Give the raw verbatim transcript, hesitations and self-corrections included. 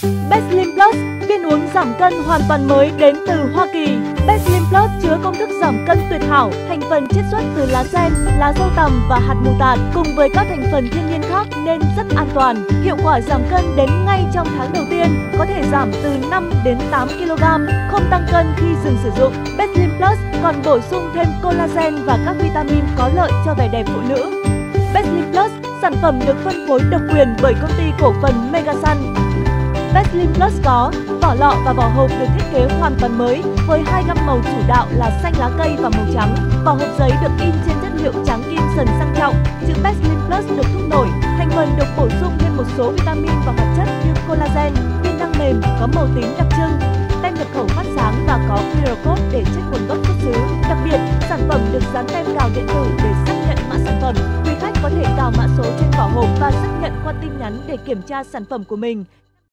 Beslim Plus, viên uống giảm cân hoàn toàn mới đến từ Hoa Kỳ. Beslim Plus chứa công thức giảm cân tuyệt hảo, thành phần chiết xuất từ lá sen, lá dâu tằm và hạt mù tạt cùng với các thành phần thiên nhiên khác nên rất an toàn. Hiệu quả giảm cân đến ngay trong tháng đầu tiên, có thể giảm từ năm đến tám ki lô gam, không tăng cân khi dừng sử dụng. Beslim Plus còn bổ sung thêm collagen và các vitamin có lợi cho vẻ đẹp phụ nữ. Beslim Plus, sản phẩm được phân phối độc quyền bởi công ty cổ phần Megasun. Beslim Plus có vỏ lọ và vỏ hộp được thiết kế hoàn toàn mới với hai gam màu chủ đạo là xanh lá cây và màu trắng. Vỏ hộp giấy được in trên chất liệu trắng kim sần sang trọng. Chữ Beslim Plus được thúc nổi, thành phần được bổ sung thêm một số vitamin và hoạt chất như collagen, viên năng mềm có màu tím đặc trưng. Tem nhập khẩu phát sáng và có quy rờ code để check nguồn gốc xuất xứ. Đặc biệt, sản phẩm được dán tem cào điện tử để xác nhận mã sản phẩm. Quý khách có thể cào mã số trên vỏ hộp và xác nhận qua tin nhắn để kiểm tra sản phẩm của mình.